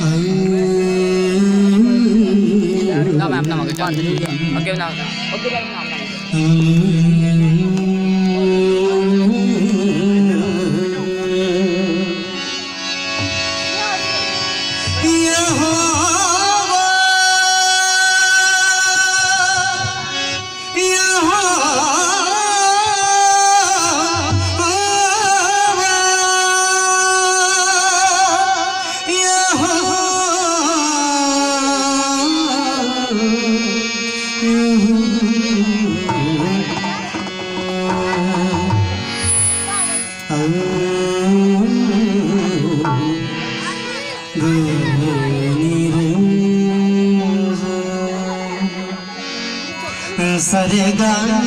Nào mà nào cái con thì ok nào ok đây nào सरेगा